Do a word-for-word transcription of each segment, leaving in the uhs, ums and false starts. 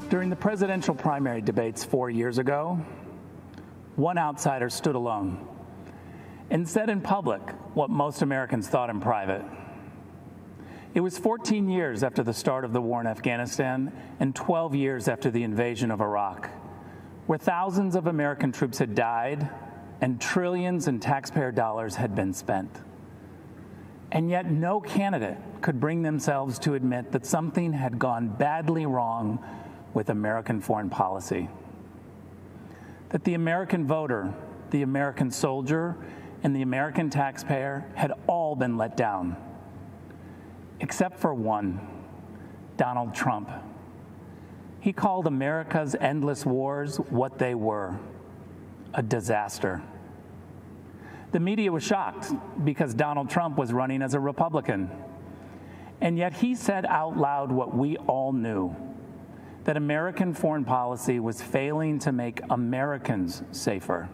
During the presidential primary debates four years ago, one outsider stood alone and said in public what most Americans thought in private. It was fourteen years after the start of the war in Afghanistan and twelve years after the invasion of Iraq, where thousands of American troops had died and trillions in taxpayer dollars had been spent. And yet no candidate could bring themselves to admit that something had gone badly wrong with American foreign policy. That the American voter, the American soldier, and the American taxpayer had all been let down. Except for one, Donald Trump. He called America's endless wars what they were, a disaster. The media was shocked because Donald Trump was running as a Republican. And yet he said out loud what we all knew, that American foreign policy was failing to make Americans safer.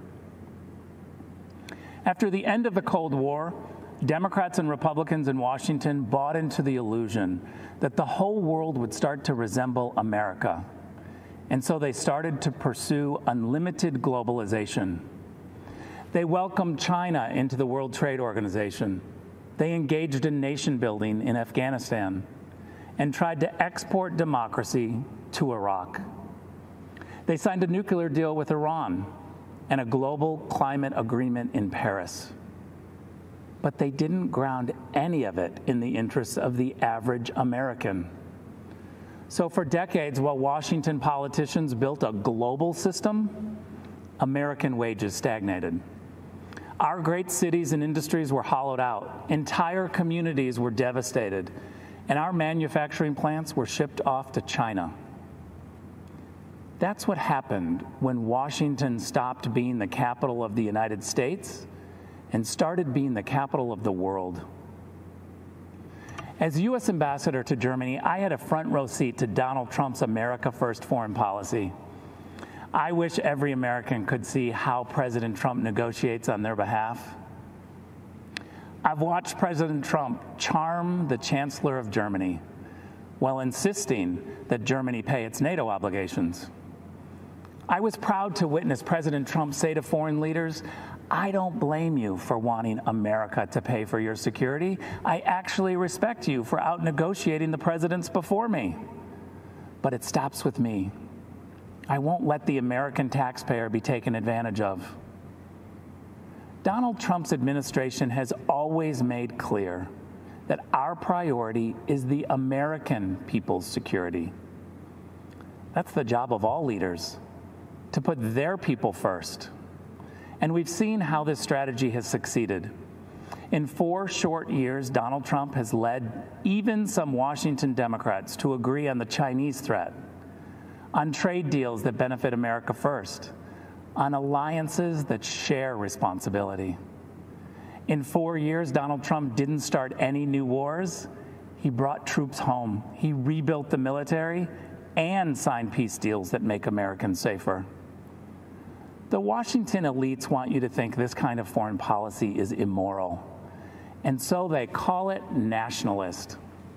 After the end of the Cold War, Democrats and Republicans in Washington bought into the illusion that the whole world would start to resemble America. And so they started to pursue unlimited globalization. They welcomed China into the World Trade Organization. They engaged in nation building in Afghanistan and tried to export democracy to Iraq. They signed a nuclear deal with Iran and a global climate agreement in Paris. But they didn't ground any of it in the interests of the average American. So for decades, while Washington politicians built a global system, American wages stagnated. Our great cities and industries were hollowed out. Entire communities were devastated, and our manufacturing plants were shipped off to China. That's what happened when Washington stopped being the capital of the United States and started being the capital of the world. As U S ambassador to Germany, I had a front row seat to Donald Trump's America First foreign policy. I wish every American could see how President Trump negotiates on their behalf. I've watched President Trump charm the Chancellor of Germany while insisting that Germany pay its NATO obligations. I was proud to witness President Trump say to foreign leaders, "I don't blame you for wanting America to pay for your security. I actually respect you for out-negotiating the presidents before me. But it stops with me. I won't let the American taxpayer be taken advantage of." Donald Trump's administration has always made clear that our priority is the American people's security. That's the job of all leaders, to put their people first. And we've seen how this strategy has succeeded. In four short years, Donald Trump has led even some Washington Democrats to agree on the Chinese threat, on trade deals that benefit America first, on alliances that share responsibility. In four years, Donald Trump didn't start any new wars. He brought troops home. He rebuilt the military and signed peace deals that make Americans safer. The Washington elites want you to think this kind of foreign policy is immoral, and so they call it nationalist.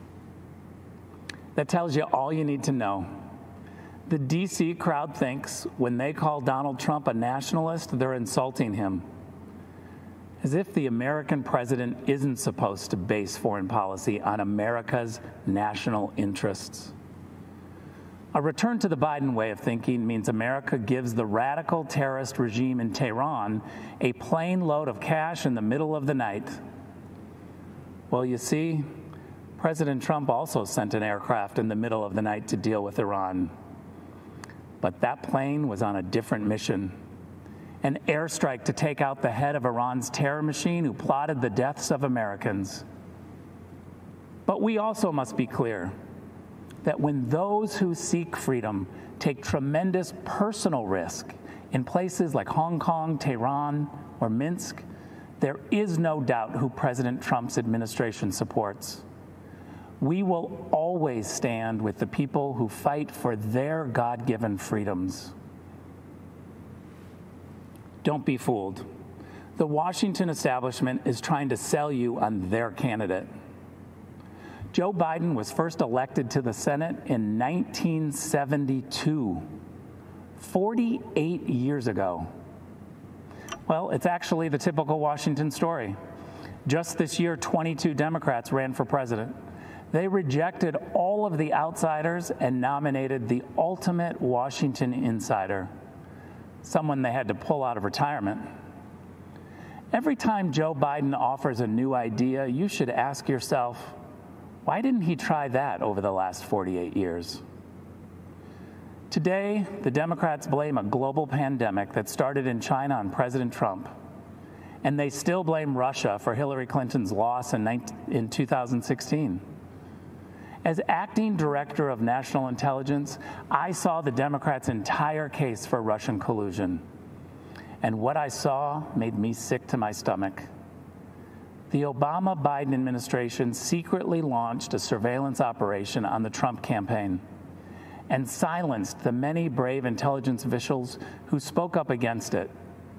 That tells you all you need to know. The D C crowd thinks when they call Donald Trump a nationalist, they're insulting him, as if the American president isn't supposed to base foreign policy on America's national interests. A return to the Biden way of thinking means America gives the radical terrorist regime in Tehran a plane load of cash in the middle of the night. Well, you see, President Trump also sent an aircraft in the middle of the night to deal with Iran. But that plane was on a different mission, an airstrike to take out the head of Iran's terror machine who plotted the deaths of Americans. But we also must be clear that when those who seek freedom take tremendous personal risk in places like Hong Kong, Tehran, or Minsk, there is no doubt who President Trump's administration supports. We will always stand with the people who fight for their God-given freedoms. Don't be fooled. The Washington establishment is trying to sell you on their candidate. Joe Biden was first elected to the Senate in nineteen seventy-two, forty-eight years ago. Well, it's actually the typical Washington story. Just this year, twenty-two Democrats ran for president. They rejected all of the outsiders and nominated the ultimate Washington insider, someone they had to pull out of retirement. Every time Joe Biden offers a new idea, you should ask yourself, why didn't he try that over the last forty-eight years? Today, the Democrats blame a global pandemic that started in China on President Trump, and they still blame Russia for Hillary Clinton's loss in two thousand sixteen. As acting director of national intelligence, I saw the Democrats' entire case for Russian collusion. And what I saw made me sick to my stomach. The Obama-Biden administration secretly launched a surveillance operation on the Trump campaign and silenced the many brave intelligence officials who spoke up against it.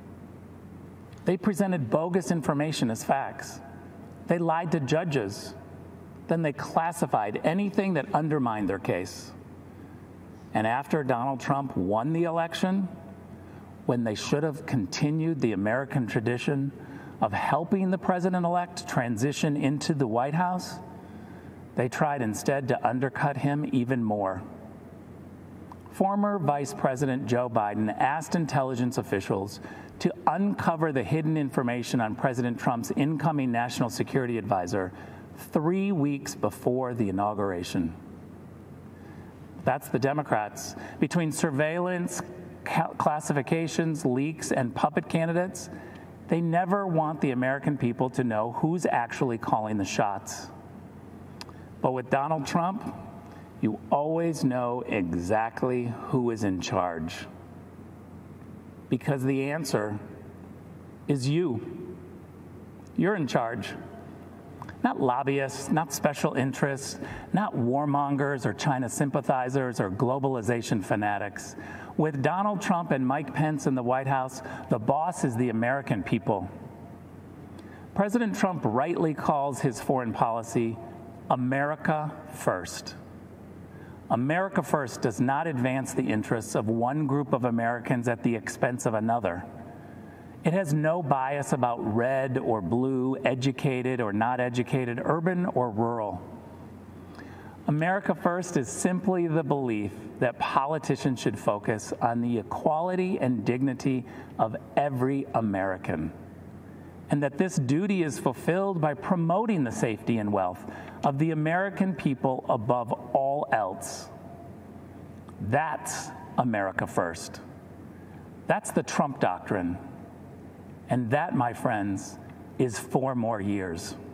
They presented bogus information as facts. They lied to judges. Then they classified anything that undermined their case. And after Donald Trump won the election, when they should have continued the American tradition of helping the president-elect transition into the White House, they tried instead to undercut him even more. Former Vice President Joe Biden asked intelligence officials to uncover the hidden information on President Trump's incoming national security advisor three weeks before the inauguration. That's the Democrats. Between surveillance, classifications, leaks, and puppet candidates, they never want the American people to know who's actually calling the shots. But with Donald Trump, you always know exactly who is in charge. Because the answer is you. You're in charge. Not lobbyists, not special interests, not warmongers or China sympathizers or globalization fanatics. With Donald Trump and Mike Pence in the White House, the boss is the American people. President Trump rightly calls his foreign policy America First. America First does not advance the interests of one group of Americans at the expense of another. It has no bias about red or blue, educated or not educated, urban or rural. America First is simply the belief that politicians should focus on the equality and dignity of every American, and that this duty is fulfilled by promoting the safety and wealth of the American people above all else. That's America First. That's the Trump doctrine. And that, my friends, is four more years.